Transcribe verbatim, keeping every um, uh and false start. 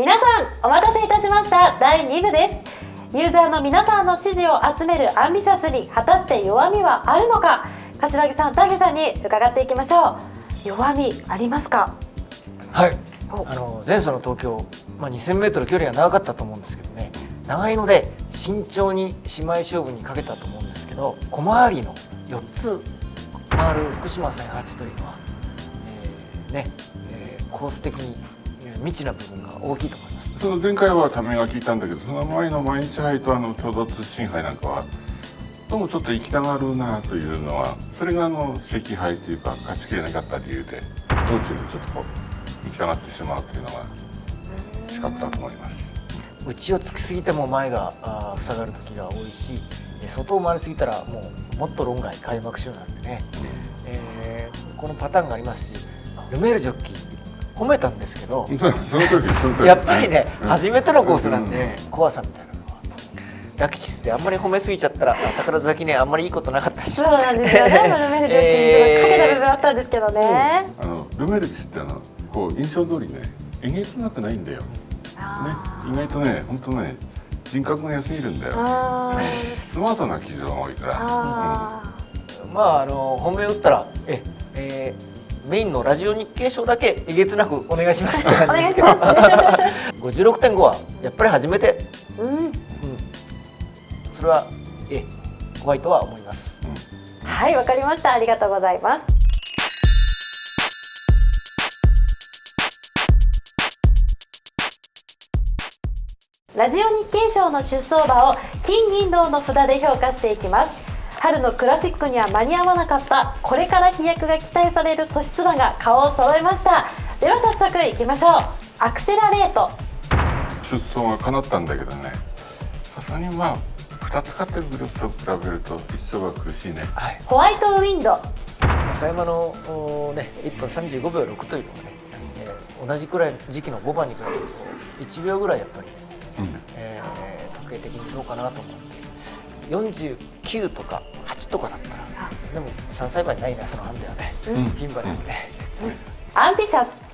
皆さんお待たせいたしました。だいに部です。ユーザーの皆さんの支持を集めるアンビシャスに果たして弱みはあるのか、柏木さん、丹下さんに伺っていきましょう。弱みありますか？ はい、あの前走の東京、まあ、にせんメートル距離が長かったと思うんですけどね、長いので慎重に姉妹勝負にかけたと思うんですけど、小回りのよっつ回る福島せんはちというのは、えーねえー、コース的に未知な部分が大きいと思います。 その前回はためが効いたんだけど、その前の毎日杯とあの共同通信杯なんかはどうもちょっと行きたがるなというのは、それがあの惜敗というか勝ちきれなかった理由で、道中にちょっとこう行きたがってしまうというのが仕方だと思います。 内をつきすぎても前があ塞がる時が多いし、外を回りすぎたらもうもっと論外開幕週なんでね、えー、このパターンがありますし、ルメールジョッキー褒めたんですけど、 その時その時やっぱりね、うん、初めてのコースなんで、うん、怖さみたいなのはラキシスであんまり褒めすぎちゃったら宝崎ねあんまりいいことなかったし、 そうなんですよね。ルメールジョッキーにかけた部分あったんですけどね、 うん、あのルメールジってあのこう印象通りね、えげつなくないんだよ、ね、意外とね本当ね人格が良すぎるんだよ、スマートな記事が多いから、 うん、まああの本命打ったらえ、えーメインのラジオ日経賞だけえげつなくお願いしますって感じですけどごじゅうろくてんごはやっぱり初めて、うんうん、それはえ怖いとは思います、 うん、はい、わかりました。ありがとうございます。ラジオ日経賞の出走馬を金銀銅の札で評価していきます。春のクラシックには間に合わなかったこれから飛躍が期待される素質馬が顔を揃えました。では早速いきましょう。アクセラレート。 出走が叶ったんだけどね、さすがにまあふたつ勝ってるグループと比べると一勝は苦しいね、はい、 ホワイトウィンド。 中山の、ね、いっぷんさんじゅうごびょうろくというのがね、えー、同じくらい時期のごばんに比べるといちびょうぐらいやっぱり、うん、えー、時計的にどうかなと思って、よんじゅうきゅうとかはちとかだったら、でもさんさい馬にないなそのハンデはね、うん、牝馬でもね、 うん、アンビシャス。